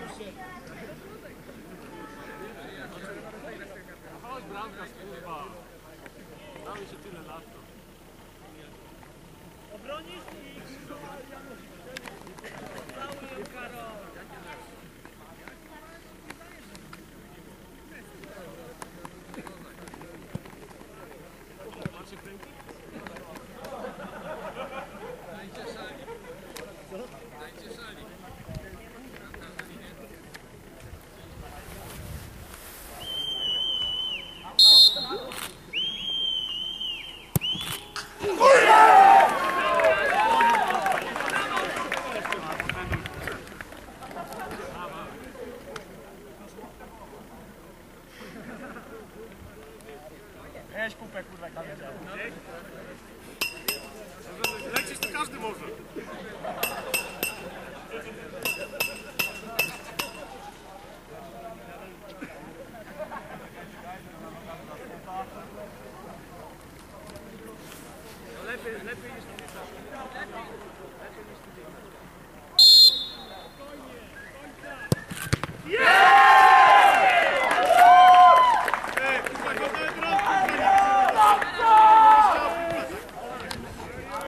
Chodź bramkarz, kurwa. Dały się tyle lat. Obronisz i całuję Karol. Macie kręgi? Dajcie szali. Dajcie szali. Weź kupę, kurwa, kamerę. Lecieć to każdy może. Lepiej niż